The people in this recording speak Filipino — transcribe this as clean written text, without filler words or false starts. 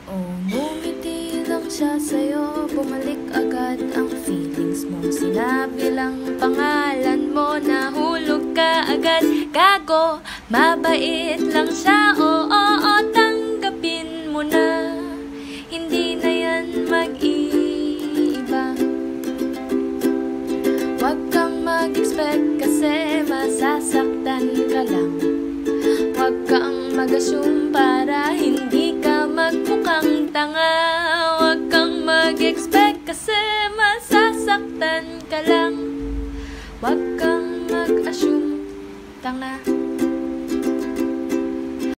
Oh, ngumiti lang siya sa'yo, bumalik agad ang feelings mo. Sinabi lang pangalan mo, nahulog ka agad. Gago, mabait lang siya, oo, tanggapin mo na. Hindi na yan mag-iiba. Huwag kang mag-expect kasi masasaktan ka lang. Huwag kang mag-assume para hindi ka magmukhang tanga. Huwag kang mag-expect kasi masasaktan ka lang. Huwag kang mag-assume, tanga.